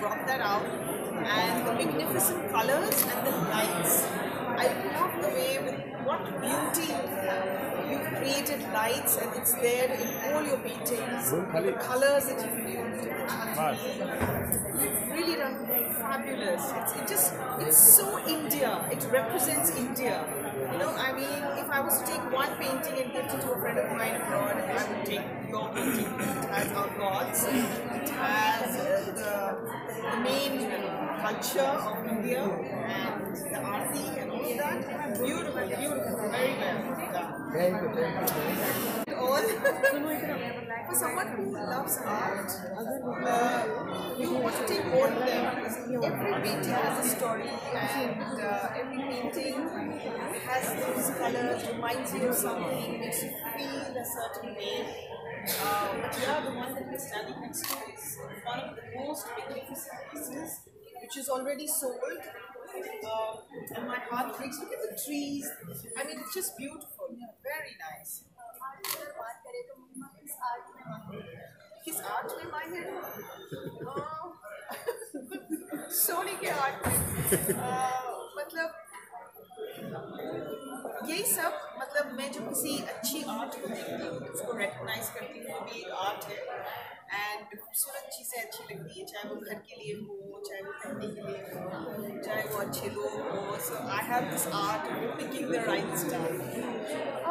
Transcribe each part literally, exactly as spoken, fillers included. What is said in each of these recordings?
brought that out, and the magnificent colors and the lights. I love the way with what beauty you have. You've created lights and it's there in all your paintings. The colors that you've used, you've really done fabulous. It's it just it's so India. It represents India. You know, I mean, if I was to take one painting and give it to a friend of mine abroad, I would take your painting. It has our gods. It has uh, the, the main culture of India and the aarti and all that. Beautiful, beautiful, very well done. Thank you, thank you. All for someone who loves art, uh, you want to take all of them because every painting has a story and uh, every painting has those colors, reminds you of something, makes you feel a certain way. Uh, but yeah, the one that we're standing next to is one of the most magnificent pieces, which is already sold. Uh, and my heart breaks. Look at the trees. I mean, it's just beautiful. Very nice. His art में माहिर सोनी के art में मतलब यही सब मतलब मैं जब किसी अच्छी आर्ट को देखती हूँ उसको रिकॉग्नाइज करती हूँ भी एक आर्ट है एंड खूबसूरत चीज़ें अच्छी लगती है चाहे वो घर के लिए हो चाहे वो पहनने के लिए हो चाहे वो अच्छे लोग हो so I have this art of picking the right style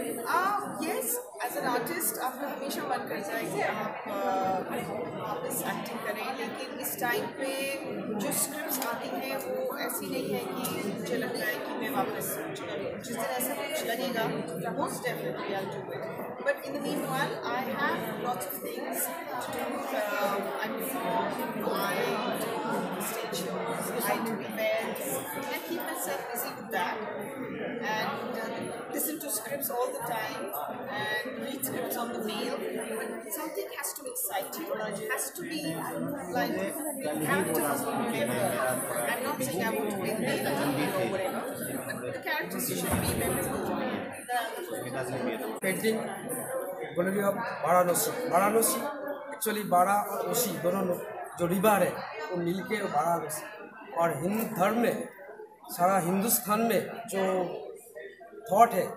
yes as an artist आपका हमेशा मन करता है कि आप वापस एक्टिंग करें लेकिन इस टाइम पे जो स्क्रिप्ट्स आती हैं वो ऐसी नहीं है कि मुझे लग रहा है कि मैं वापस जिस दिन ऐसा कुछ लगेगा most definitely I do it but in the meanwhile I have lots of things to do. um, I perform, I do stage shows, I do events, I keep myself busy with that and uh, listen to scripts all the time and read scripts on the mail, but something has to excite you, it has to be like characters memorable. I'm not saying I want to play the main or whatever, but the characters should be memorable. Painting बोल रही Varanasi Varanasi actually बारा और ओसी दोनों जो river है वो मिल के वाराणसी और हिंदू धर्म में सारा हिंदुस्तान में जो थॉट है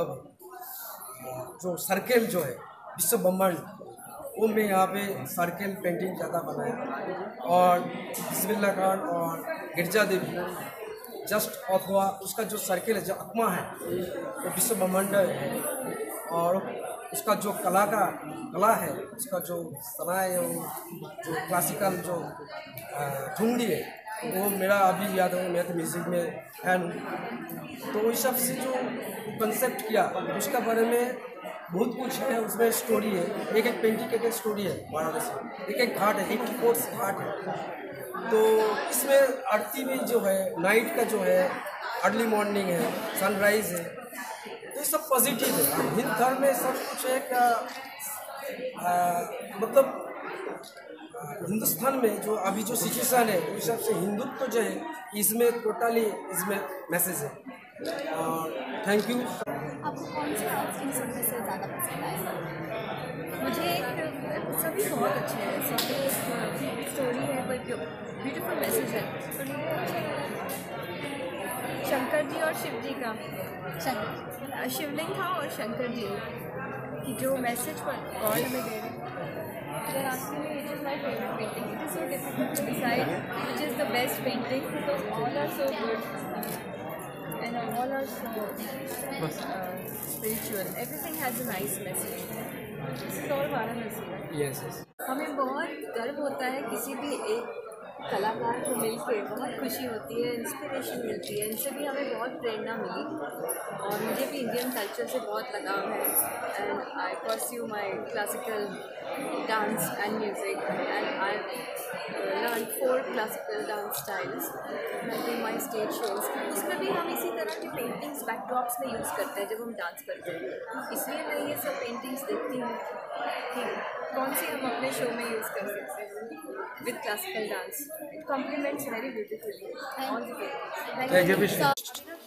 मतलब जो सर्कल जो है विश्व ब्रह्मांड वो मैं यहाँ पे सर्कल पेंटिंग ज़्यादा बनाया और बिस्मिल्लाह खान और गिरजा देवी जस्ट अथवा उसका जो सर्कल है जो आत्मा है वो विश्व ब्रह्मांड है और उसका जो कला का कला है उसका जो सनाए वो जो क्लासिकल जो ठुंडी है वो मेरा अभी याद है मैं तो म्यूज़िक में फैन हूँ तो इस सब से जो कंसेप्ट किया उसका बारे में बहुत कुछ है उसमें स्टोरी है एक एक पेंटिंग एक एक स्टोरी है वाराणसी एक एक घाट है एक फोर्स घाट है तो इसमें आरती में जो है नाइट का जो है अर्ली मॉर्निंग है सनराइज है तो ये सब पॉजिटिव है हिंदू धर्म में सब कुछ है क्या मतलब हिंदुस्तान में जो अभी जो सिचुएशन है उस हिसाब से हिंदुत्व जो है इसमें टोटली इसमें मैसेज है और थैंक यू। आपको कौन से आर्ट की सबसे ज़्यादा पसंद आया? मुझे एक सभी बहुत अच्छे हैं, सभी एक स्टोरी है कोई ब्यूटीफुल मैसेज है तो शंकर जी और शिव जी का शंकर शिवलिंग था और शंकर जी की जो मैसेज पर गॉड हमें दे रहे हैं asking me which is my favorite painting. It is so difficult to decide which is the best painting because all are so good and all are so uh, spiritual. Everything has a nice message. This is all Varanasi, right? Yes, yes. हमें बहुत गर्व होता है किसी भी एक कलाकार को मिलके बहुत खुशी होती है, इंस्पिरेशन मिलती है, इनसे भी हमें बहुत प्रेरणा मिली और मुझे भी इंडियन कल्चर से बहुत लगाव है and I pursue my classical dance and music and I learn four classical dance styles do my stage shows. उसमें भी हम इसी तरह की पेंटिंग्स बैकड्रॉप्स में यूज़ करते हैं जब हम डांस करते हैं, इसलिए मैं ये सब पेंटिंग्स देखती हूँ कि कौन सी हम अपने शो में यूज़ कर सकते हैं with classical dance. It complements very beautifully all the paintings. Thank you.